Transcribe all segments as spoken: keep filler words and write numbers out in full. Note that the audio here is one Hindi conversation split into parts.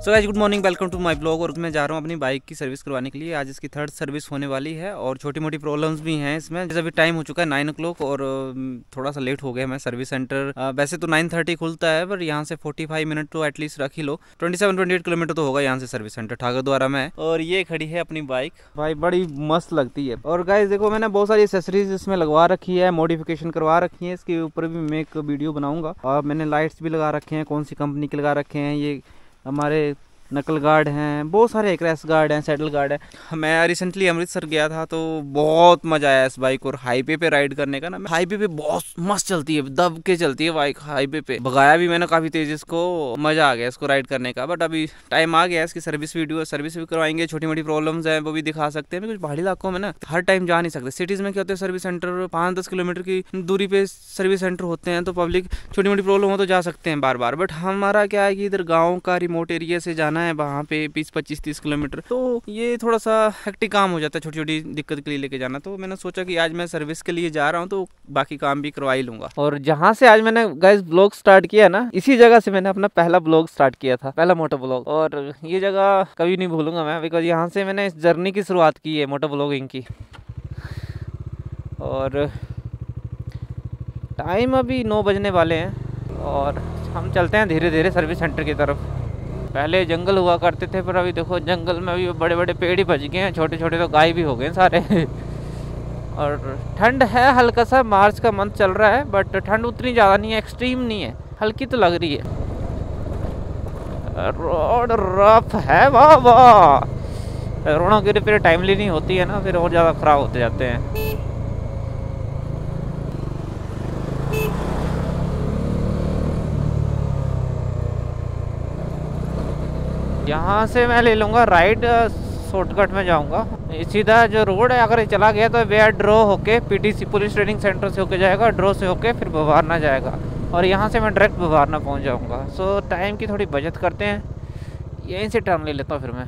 So guys good morning, welcome to my blog. और मैं जा रहा हूँ अपनी बाइक की सर्विस करवाने के लिए। आज इसकी थर्ड सर्विस होने वाली है और छोटी मोटी प्रॉब्लम्स भी हैं इसमें। जैसे अभी टाइम हो चुका है नाइन ओ क्लॉक और थोड़ा सा लेट हो गया मैं। सर्विस सेंटर वैसे तो नाइन थर्टी खुलता है, पर यहाँ से फोर्टी फाइव मिनट तो एटलीस्ट रख ही लो। Twenty seven twenty eight kilometre तो होगा यहाँ से सर्विस सेंटर ठाकुर द्वारा में। और ये खड़ी है अपनी बाइक, भाई बड़ी मस्त लगती है। और गाइस देखो, मैंने बहुत सारी एक्सेसरीज इसमें लगवा रखी है, मॉडिफिकेशन करवा रखी है। इसके ऊपर भी मैं एक वीडियो बनाऊंगा। और मैंने लाइट्स भी लगा रखे हैं, कौन सी कंपनी के लगा रखे हैं। ये हमारे नकल गार्ड हैं, बहुत सारे क्रैश गार्ड हैं, सैडल गार्ड है। मैं रिसेंटली अमृतसर गया था तो बहुत मजा आया इस बाइक और हाईवे पे राइड करने का ना। हाईवे पे बहुत मस्त चलती है, दब के चलती है बाइक हाईवे पे। भगाया भी मैंने काफी तेज इसको, मजा आ गया इसको राइड करने का। बट अभी टाइम आ गया इसकी सर्विस वीडियो सर्विस भी करवाएंगे। छोटी मोटी प्रॉब्लम्स है वो भी दिखा सकते हैं। कुछ पहाड़ी इलाकों में ना हर टाइम जा नहीं सकते। सिटीज में क्या होता है, सर्विस सेंटर पाँच दस किलोमीटर की दूरी पे सर्विस सेंटर होते हैं, तो पब्लिक छोटी मोटी प्रॉब्लम हो तो जा सकते हैं बार बार। बट हमारा क्या है कि इधर गाँव का रिमोट एरिया से जाना है वहाँ पे बीस पच्चीस तीस किलोमीटर, तो ये थोड़ा सा हेक्टिक काम हो जाता है छोटी छोटी दिक्कत के लिए लेके जाना। तो मैंने सोचा कि आज मैं सर्विस के लिए जा रहा हूँ तो बाकी काम भी करवा ही लूंगा। और जहाँ से आज मैंने गाइस ब्लॉग स्टार्ट किया ना, इसी जगह से मैंने अपना पहला ब्लॉग स्टार्ट किया था, पहला मोटो ब्लॉग। और ये जगह कभी नहीं भूलूंगा मैं, बिकॉज यहाँ से मैंने इस जर्नी की शुरुआत की है मोटो ब्लॉगिंग की। और टाइम अभी नौ बजने वाले हैं और हम चलते हैं धीरे धीरे सर्विस सेंटर की तरफ। पहले जंगल हुआ करते थे, पर अभी देखो जंगल में अभी बड़े बड़े पेड़ ही बच गए हैं, छोटे छोटे तो गाय भी हो गए सारे। और ठंड है हल्का सा, मार्च का मंथ चल रहा है, बट ठंड उतनी ज़्यादा नहीं है, एक्सट्रीम नहीं है, हल्की तो लग रही है। रोड रफ है वाह वाह। रोडों की रिपेयर टाइमली नहीं होती है ना, फिर और ज़्यादा ख़राब होते जाते हैं। यहाँ से मैं ले लूँगा राइट, शॉर्टकट में जाऊँगा। सीधा जो रोड है अगर ये चला गया तो वे ड्रॉ होके पीटीसी पुलिस ट्रेनिंग सेंटर से होके जाएगा, ड्रॉ से होके फिर भवारना जाएगा और यहाँ से मैं डायरेक्ट भवारना पहुँच जाऊँगा। सो टाइम की थोड़ी बचत करते हैं, यहीं से टर्न ले लेता हूँ फिर मैं।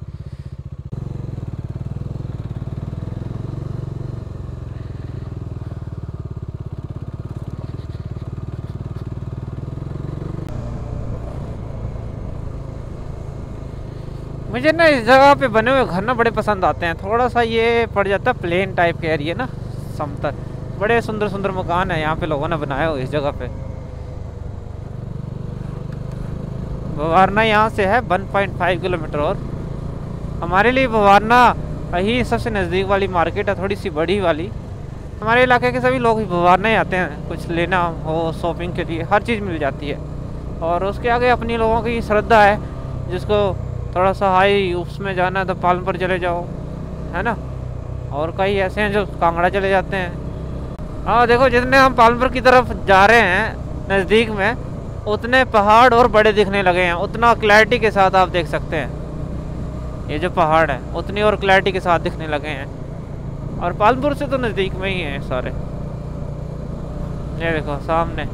मुझे ना इस जगह पे बने हुए घर ना बड़े पसंद आते हैं। थोड़ा सा ये पड़ जाता है प्लेन टाइप के एरिया ना, समतल। बड़े सुंदर सुंदर मकान है यहाँ पे लोगों ने बनाए हुए इस जगह पे। भवारना यहाँ से है वन पॉइंट फाइव किलोमीटर और हमारे लिए भवारना ही सबसे नज़दीक वाली मार्केट है, थोड़ी सी बड़ी वाली। हमारे इलाके के सभी लोग ही भवारना ही आते हैं, कुछ लेना हो शॉपिंग के लिए हर चीज़ मिल जाती है। और उसके आगे अपनी लोगों की श्रद्धा है, जिसको थोड़ा सा हाई उसमें जाना है तो पालम पर चले जाओ, है ना। और कई ऐसे हैं जो कांगड़ा चले जाते हैं। हाँ देखो, जितने हम पालमपुर की तरफ जा रहे हैं नज़दीक में, उतने पहाड़ और बड़े दिखने लगे हैं, उतना क्लैरिटी के साथ आप देख सकते हैं। ये जो पहाड़ है उतनी और क्लैरिटी के साथ दिखने लगे हैं। और पालमपुर से तो नज़दीक में ही हैं सारे। ये देखो सामने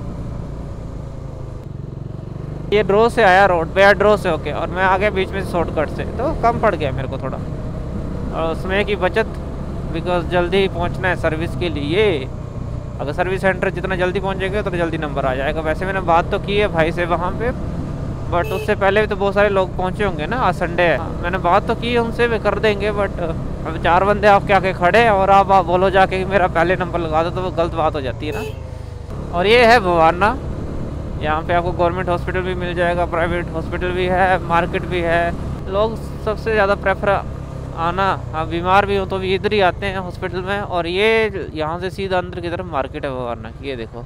ये ड्रो से आया रोड पे, ड्रो से होके, और मैं आगे बीच में शॉर्टकट से, तो कम पड़ गया मेरे को थोड़ा। और उसमें की बचत, बिकॉज जल्दी पहुंचना है सर्विस के लिए। अगर सर्विस सेंटर जितना जल्दी पहुंचेगा उतना जल्दी नंबर आ जाएगा। वैसे मैंने बात तो की है भाई से वहाँ पे, बट उससे पहले भी तो बहुत सारे लोग पहुँचे होंगे ना, आज संडे है। मैंने बात तो की उनसे, वे कर देंगे। बट अब चार बंदे आपके आके खड़े और आप, आप बोलो जाके कि मेरा पहले नंबर लगा दो, तो वो गलत बात हो जाती है ना। और ये है भवारना, यहाँ पे आपको गवर्नमेंट हॉस्पिटल भी मिल जाएगा, प्राइवेट हॉस्पिटल भी है, मार्केट भी है। लोग सबसे ज़्यादा प्रेफर आना, हाँ बीमार भी हो तो भी इधर ही आते हैं हॉस्पिटल में। और ये यहाँ से सीधा अंदर की तरफ मार्केट है भवारना, ये देखो।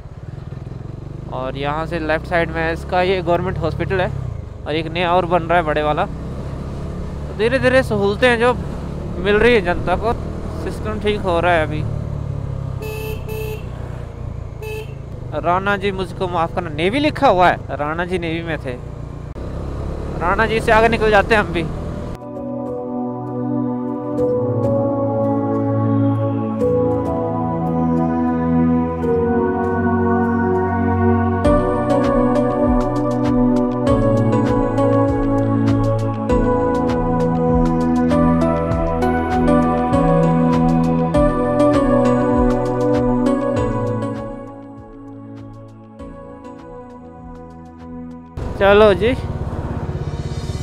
और यहाँ से लेफ़्ट साइड में इसका ये गवर्नमेंट हॉस्पिटल है, और एक नया और बन रहा है बड़े वाला। तो धीरे धीरे सहूलतें जो मिल रही है जनता को, सिस्टम ठीक हो रहा है अभी। राणा जी मुझको माफ करना, नेवी लिखा हुआ है, राणा जी नेवी में थे। राणा जी से आगे निकल जाते हैं हम भी। चलो जी,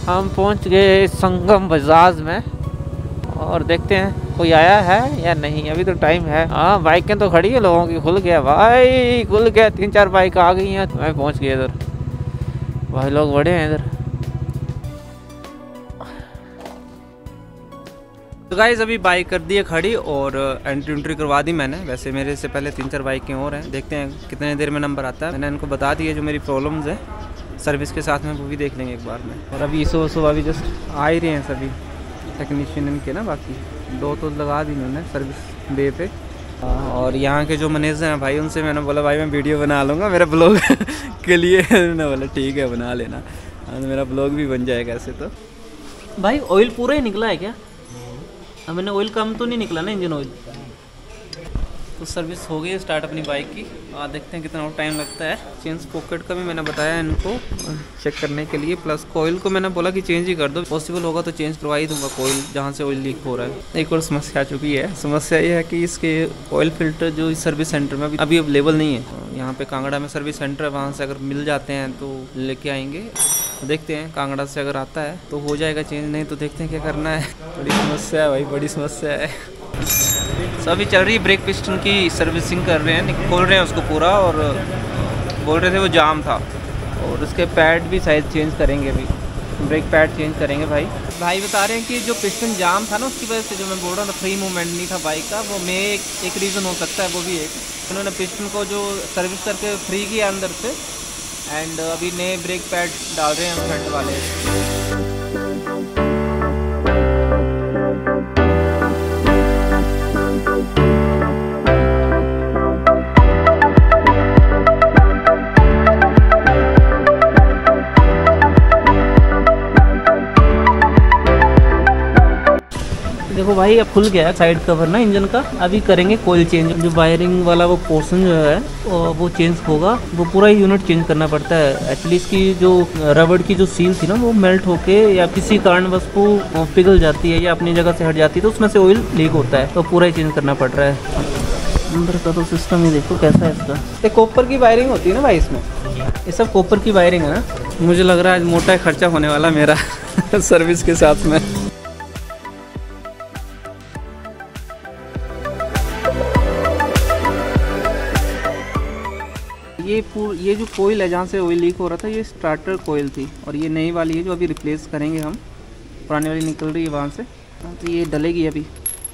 हम पहुंच गए संगम बजाज में और देखते हैं कोई आया है या नहीं। अभी तो टाइम है। हाँ बाइकें तो खड़ी है लोगों की। खुल गया भाई, खुल गया। तीन चार बाइक आ गई हैं। मैं पहुंच गया इधर। भाई लोग बड़े हैं इधर। तो गाइस अभी बाइक कर दी है खड़ी और एंट्री एंट्री करवा दी मैंने। वैसे मेरे से पहले तीन चार बाइकें और हैं। देखते हैं कितने देर में नंबर आता है। मैंने इनको बता दिया जो मेरी प्रॉब्लम्स है सर्विस के साथ में, वो भी देख लेंगे एक बार में। और अभी इसो वसो अभी जस्ट आ ही रहे हैं सभी टेक्नीशियन इनके ना। बाकी दो तो लगा दी उन्होंने सर्विस बे पे। और यहाँ के जो मैनेजर हैं भाई, उनसे मैंने बोला भाई मैं वीडियो बना लूँगा मेरा ब्लॉग के लिए। उन्होंने बोला ठीक है बना लेना, तो मेरा ब्लॉग भी बन जाएगा ऐसे तो। भाई ऑयल पूरा ही निकला है क्या? अब मैंने ऑयल कम तो नहीं निकला ना, इंजन ऑयल। तो सर्विस हो गई है स्टार्ट अपनी बाइक की। आ देखते हैं कितना और टाइम लगता है। चेंज पॉकेट का भी मैंने बताया इनको चेक करने के लिए। प्लस कोयल को मैंने बोला कि चेंज ही कर दो। पॉसिबल होगा तो चेंज करवा ही दूंगा कोयल जहाँ से ऑयल लीक हो रहा है। एक और समस्या आ चुकी है। समस्या ये है कि इसके ऑयल फिल्टर जो इस सर्विस सेंटर में अभी अवेलेबल नहीं है। यहाँ पे कांगड़ा में सर्विस सेंटर है, वहाँ से अगर मिल जाते हैं तो लेके आएंगे। देखते हैं कांगड़ा से अगर आता है तो हो जाएगा चेंज, नहीं तो देखते हैं क्या करना है। बड़ी समस्या है भाई, बड़ी समस्या है। so, अभी चल रही है ब्रेक पिस्टन की सर्विसिंग कर रहे हैं, खोल रहे हैं उसको पूरा। और बोल रहे थे वो जाम था। और उसके पैड भी शायद चेंज करेंगे। अभी ब्रेक पैड चेंज करेंगे भाई। भाई बता रहे हैं कि जो पिस्टन जाम था ना, उसकी वजह से जो मैं बोल रहा था फ्री मूवमेंट नहीं था बाइक का, वो में एक, एक रीज़न हो सकता है। वो भी एक उन्होंने पिस्टन को जो सर्विस करके फ्री किया अंदर से। एंड अभी नए ब्रेक पैड डाल रहे हैं फ्रंट वाले। देखो भाई अब खुल गया है साइड कवर ना इंजन का। अभी करेंगे कोयल चेंज। जो वायरिंग वाला वो पोर्शन जो है वो चेंज होगा। वो पूरा ही यूनिट चेंज करना पड़ता है। एक्चुअली इसकी जो रबड़ की जो सील थी ना, वो मेल्ट होके या किसी कारणवश वो पिघल जाती है या अपनी जगह से हट जाती है, तो उसमें से ऑयल लीक होता है। तो पूरा ही चेंज करना पड़ रहा है। अंदर का तो सिस्टम ही देखो कैसा है इसका। ये कॉपर की वायरिंग होती है ना भाई इसमें। ये सब कॉपर की वायरिंग है ना। मुझे लग रहा है मोटा खर्चा होने वाला मेरा सर्विस के साथ में। ये पूर ये जो कोयल है जहाँ से ऑयल लीक हो रहा था, ये स्टार्टर कोयल थी। और ये नई वाली है जो अभी रिप्लेस करेंगे हम। पुरानी वाली निकल रही है वहाँ से, तो ये डलेगी अभी।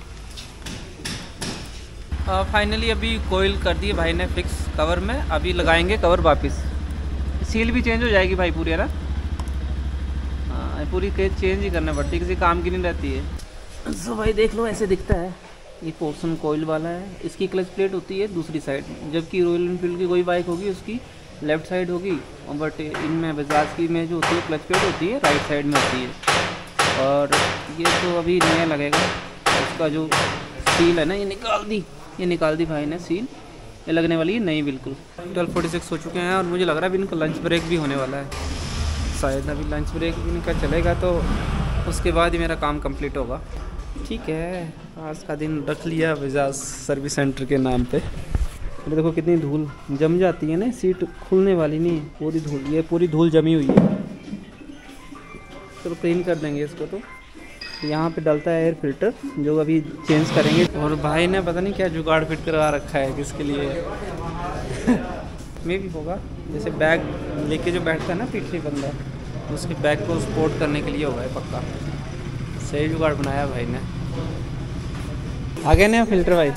फाइनली अभी कोयल कर दी है भाई ने फिक्स कवर में। अभी लगाएंगे कवर वापस। सील भी चेंज हो जाएगी भाई पूरी, है ना। हाँ पूरी केस चेंज ही करना पड़ती है, किसी काम की नहीं रहती है। सो भाई देख लो ऐसे दिखता है। ये पोर्शन कोयल वाला है। इसकी क्लच प्लेट होती है दूसरी साइड, जबकि रॉयल एनफील्ड की कोई बाइक होगी उसकी लेफ्ट साइड होगी। और बट इनमें बजाज की में जो होती है क्लच प्लेट होती है राइट साइड में होती है। और ये तो अभी नया लगेगा। उसका जो सील है ना, ये निकाल दी ये निकाल दी भाई ने सील। ये लगने वाली है नई बिल्कुल। ट्वेल्व फोर्टी सिक्स हो चुके हैं और मुझे लग रहा है अभी इनका लंच ब्रेक भी होने वाला है शायद। अभी लंच ब्रेक इनका चलेगा तो उसके बाद ही मेरा काम कंप्लीट होगा। ठीक है, आज का दिन रख लिया बजाज सर्विस सेंटर के नाम पे। तो देखो कितनी धूल जम जाती है ना, सीट खुलने वाली नहीं, पूरी धूल, ये पूरी धूल जमी हुई है। चलो क्लीन कर देंगे इसको। तो यहाँ पे डलता है एयर फिल्टर जो अभी चेंज करेंगे। और भाई ने पता नहीं क्या जुगाड़ फिट करवा रखा है किसके लिए में भी होगा। जैसे बैग लेके जो बैठता है ना पीछे बंदा, उसके बैग को सपोर्ट करने के लिए होगा है पक्का। सही जुगाड़ बनाया भाई ने। आगे नहीं फिल्टर भाई,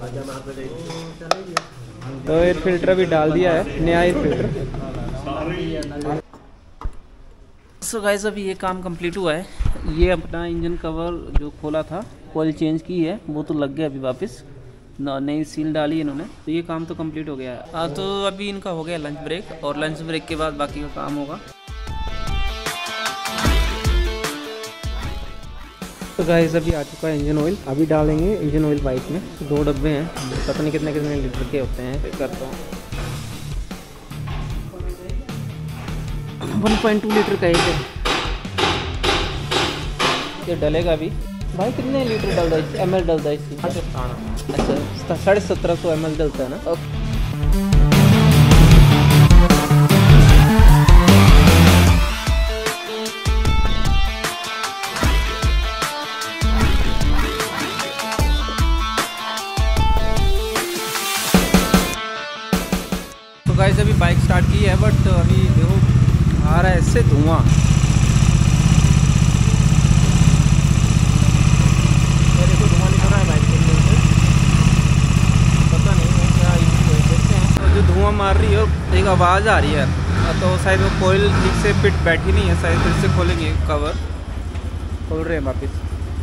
तो एयर फिल्टर भी डाल दिया है, नया एयर फिल्टर। सो गाइस अभी ये काम कंप्लीट हुआ है। ये अपना इंजन कवर जो खोला था, कोयल चेंज की है, वो तो लग गया अभी वापस। नई सील डाली है इन्होंने, तो ये काम तो कंप्लीट हो गया है। हाँ तो अभी इनका हो गया लंच ब्रेक, और लंच ब्रेक के बाद बाकी का काम होगा। तो गाइस अभी आ चुका है इंजन ऑयल। अभी डालेंगे इंजन ऑयल बाइक में। दो डब्बे हैं, पता नहीं कितने कितने लीटर के होते हैं। करता हूँ वन पॉइंट टू लीटर का एक है। ये डलेगा अभी भाई। कितने लीटर डलता है, एम एल डलता है इसकी? अच्छा साढ़े सत्रह सौ एम एल डलता है ना। बाइक स्टार्ट की है, बट अभी देखो आ रहा है इससे धुआं। देखो धुआं निकल रहा है बाइक से, पता नहीं वो क्या इशू है, देखते हैं। तो जो धुआं मार रही है एक आवाज़ आ रही है, तो शायद वो कोयल ठीक से फिट बैठी नहीं है, शायद फिर से खोलेंगे कवर। खोल रहे हैं वापस।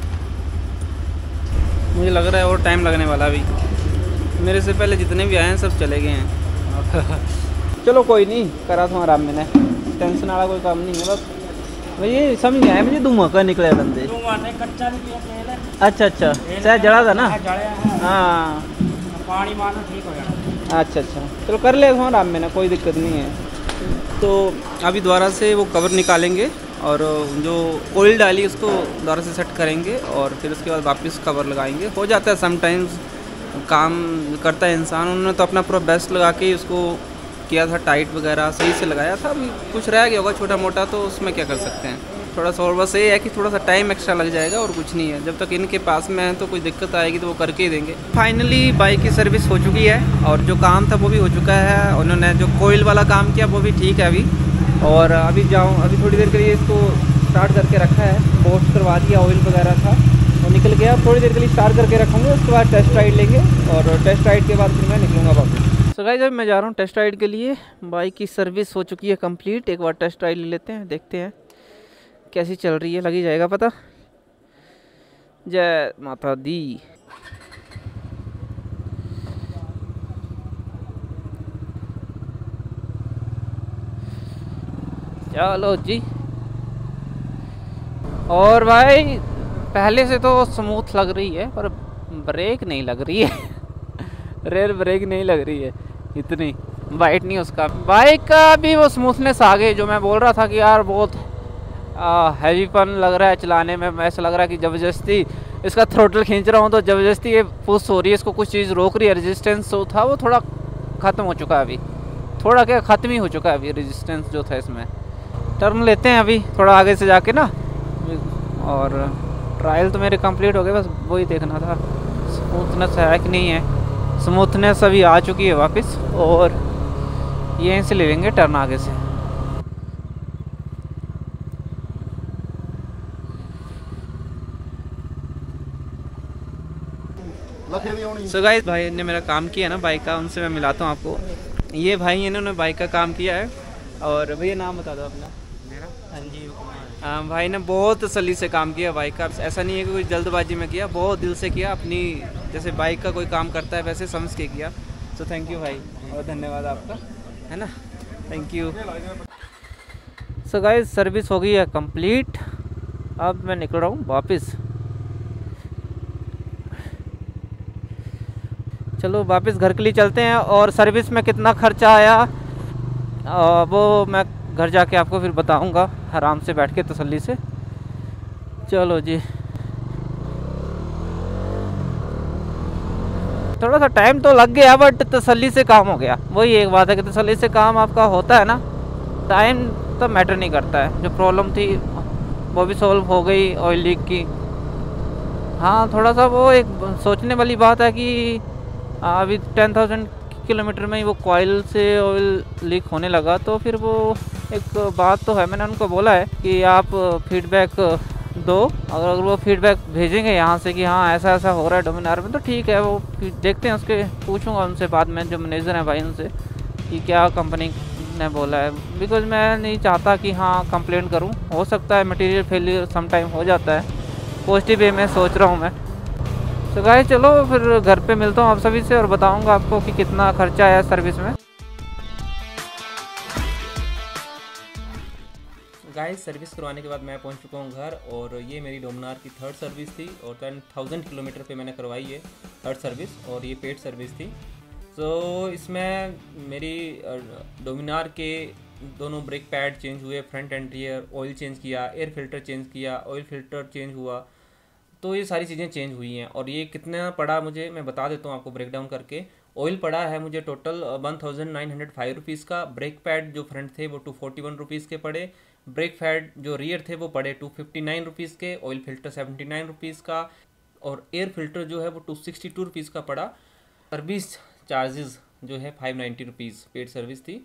मुझे लग रहा है और टाइम लगने वाला अभी, मेरे से पहले जितने भी आए हैं सब चले गए हैं। चलो कोई नहीं, करा था आराम मैंने, टेंशन वाला कोई काम नहीं है। बस ये समझ गया है मुझे, धुआं का निकले बंदे। अच्छा अच्छा, शायद जड़ा था ना। हाँ पानी मारना ठीक हो जाना। अच्छा अच्छा, चलो कर ले आराम मैंने, कोई दिक्कत नहीं है। तो अभी दोबारा से वो कवर निकालेंगे और जो ऑयल डाली उसको दोबारा से सेट करेंगे और फिर उसके बाद वापस कवर लगाएंगे। हो जाता है समटाइम्स, काम करता है इंसान। उन्होंने तो अपना पूरा बेस्ट लगा के उसको किया था, टाइट वगैरह सही से लगाया था। अभी कुछ रह गया होगा छोटा मोटा, तो उसमें क्या कर सकते हैं, थोड़ा सा और बस ये है कि थोड़ा सा टाइम एक्स्ट्रा लग जाएगा और कुछ नहीं है। जब तक इनके पास में है तो कोई दिक्कत आएगी तो वो करके ही देंगे। फाइनली बाइक की सर्विस हो चुकी है और जो काम था वो भी हो चुका है। उन्होंने जो कोयल वाला काम किया वो भी ठीक है अभी। और अभी जाऊँ, अभी थोड़ी देर के लिए इसको स्टार्ट करके रखा है, वॉश करवा दिया, ऑयल वगैरह था और निकल गया। थोड़ी देर के लिए स्टार्ट करके रखूँगा, उसके बाद टेस्ट राइड लेंगे और टेस्ट राइड के बाद फिर मैं निकलूँगा वापस। सो गाइस अभी मैं जा रहा हूँ टेस्ट राइड के लिए। बाइक की सर्विस हो चुकी है कंप्लीट। एक बार टेस्ट राइड ले लेते हैं, देखते हैं कैसी चल रही है, लगी जाएगा पता। जय माता दी। चलो जी। और भाई पहले से तो स्मूथ लग रही है, पर ब्रेक नहीं लग रही है। रेयर ब्रेक नहीं लग रही है, इतनी वाइट नहीं उसका। बाइक का भी वो स्मूथनेस आ गई जो मैं बोल रहा था कि यार बहुत हैवीपन लग रहा है चलाने में। ऐसा लग रहा है कि ज़बरदस्ती इसका थ्रोटल खींच रहा हूँ तो ज़बरदस्ती ये पुश हो रही है, इसको कुछ चीज़ रोक रही है। रेजिस्टेंस जो था वो थोड़ा ख़त्म हो चुका है अभी, थोड़ा क्या ख़त्म ही हो चुका है अभी रेजिस्टेंस जो था इसमें। टर्न लेते हैं अभी थोड़ा आगे से जाके ना, और ट्रायल तो मेरे कंप्लीट हो गए, बस वही देखना था स्मूथनेस है कि नहीं है। स्मूथनेस अभी आ चुकी है वापस और यहीं से ले लेंगे टर्न आगे से। सो गाइस भाई ने मेरा काम किया ना बाइक का, उनसे मैं मिलाता हूँ आपको। ये भाई इन्होंने बाइक का काम किया है। और भैया नाम बता दो अपना। मेरा संजीव कुमार। हाँ भाई ने बहुत तसल्ली से काम किया बाइक का। ऐसा नहीं है कि कोई जल्दबाजी में किया, बहुत दिल से किया, अपनी जैसे बाइक का कोई काम करता है वैसे समझ के किया। तो थैंक यू भाई, और धन्यवाद आपका, है ना, thank you. So guys service हो गई है कंप्लीट। अब मैं निकल रहा हूँ वापस। चलो वापस घर के लिए चलते हैं और सर्विस में कितना खर्चा आया आ, वो मैं घर जाके आपको फिर बताऊंगा आराम से बैठ के तसल्ली से। चलो जी, थोड़ा सा टाइम तो लग गया बट तसल्ली से काम हो गया। वही एक बात है कि तसल्ली से काम आपका होता है ना, टाइम तो मैटर नहीं करता है। जो प्रॉब्लम थी वो भी सॉल्व हो गई ऑयल लीक की। हाँ थोड़ा सा वो एक सोचने वाली बात है कि अभी टेन थाउजेंड किलोमीटर में ही वो कॉइल से ऑयल लीक होने लगा, तो फिर वो एक बात तो है, मैंने उनको बोला है कि आप फीडबैक दो। अगर वो फीडबैक भेजेंगे यहाँ से कि हाँ ऐसा ऐसा हो रहा है डोमिनार में, तो ठीक है, वो देखते हैं। उसके पूछूंगा उनसे बाद में, जो मैनेजर हैं भाई उनसे, कि क्या कंपनी ने बोला है। बिकॉज मैं नहीं चाहता कि हाँ कंप्लेंट करूँ, हो सकता है मटेरियल फेलियर सम टाइम हो जाता है। पॉजिटिव वे में सोच रहा हूँ मैं। तो गाइस चलो फिर घर पे मिलता हूँ आप सभी से और बताऊँगा आपको कि कितना खर्चा आया सर्विस में। गाइस सर्विस करवाने के बाद मैं पहुंच चुका हूं घर, और ये मेरी डोमिनार की थर्ड सर्विस थी और टेन थाउजेंड किलोमीटर पे मैंने करवाई है थर्ड सर्विस, और ये पेड सर्विस थी। तो इसमें मेरी डोमिनार के दोनों ब्रेक पैड चेंज हुए, front and rear, oil change किया, एयर फिल्टर चेंज किया, ऑयल फिल्टर चेंज हुआ। तो ये सारी चीज़ें चेंज हुई हैं। और ये कितना पड़ा मुझे मैं बता देता हूँ आपको ब्रेक डाउन करके। ऑयल पड़ा है मुझे total one thousand nine hundred five rupees का। ब्रेक पैड जो फ्रंट थे वो टू फोर्टी वन रुपीज़ के पड़े। ब्रेक पैड जो रियर थे वो पड़े टू फिफ्टी नाइन रुपीज़ के। Oil filter seventy nine rupees का, और एयर फिल्टर जो है वो टू सिक्सटी टू रुपीज़ का पड़ा। सर्विस चार्जेस जो है five ninety rupees paid service थी।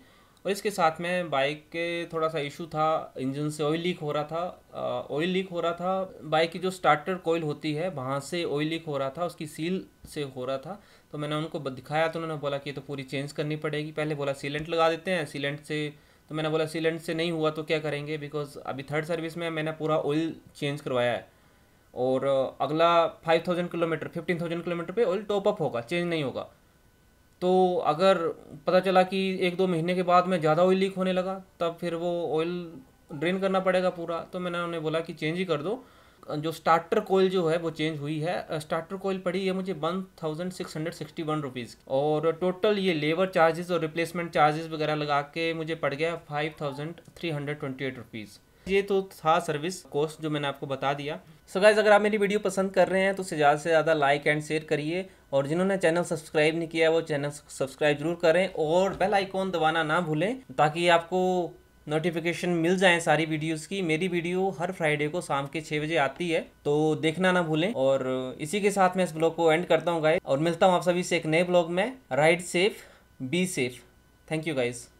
और इसके साथ में बाइक के थोड़ा सा इशू था, इंजन से ऑयल लीक हो रहा था ऑयल लीक हो रहा था बाइक की जो स्टार्टर कोयल होती है वहाँ से ऑयल लीक हो रहा था, उसकी सील से हो रहा था। तो मैंने उनको दिखाया तो उन्होंने बोला कि ये तो पूरी चेंज करनी पड़ेगी। पहले बोला सीलेंट लगा देते हैं, सीलेंट से, तो मैंने बोला सीलेंट से नहीं हुआ तो क्या करेंगे, बिकॉज अभी थर्ड सर्विस में मैंने पूरा ऑयल चेंज करवाया है और अगला five thousand kilometre fifteen thousand kilometre पे ऑयल टॉप अप होगा, चेंज नहीं होगा। तो अगर पता चला कि एक दो महीने के बाद में ज़्यादा ऑयल लीक होने लगा तब फिर वो ऑयल ड्रेन करना पड़ेगा पूरा। तो मैंने उन्हें बोला कि चेंज ही कर दो। जो स्टार्टर कोयल जो है वो चेंज हुई है। स्टार्टर कोयल पड़ी है मुझे one thousand six hundred sixty one rupees और टोटल ये लेबर चार्जेस और रिप्लेसमेंट चार्जेस वगैरह लगा के मुझे पड़ गया five thousand three hundred twenty eight rupees. ये तो था सर्विस कॉस्ट जो मैंने आपको बता दिया। सो गाइस, अगर आप मेरी वीडियो पसंद कर रहे हैं तो उसे ज़्यादा से ज़्यादा लाइक एंड शेयर करिए और जिन्होंने चैनल सब्सक्राइब नहीं किया है वो चैनल सब्सक्राइब जरूर करें और बेल आइकॉन दबाना ना भूलें ताकि आपको नोटिफिकेशन मिल जाए सारी वीडियोस की। मेरी वीडियो हर फ्राइडे को शाम के छः बजे आती है तो देखना ना भूलें। और इसी के साथ मैं इस ब्लॉग को एंड करता हूँ गाइस और मिलता हूँ आप सभी से एक नए ब्लॉग में। Ride safe, be safe. Thank you guys.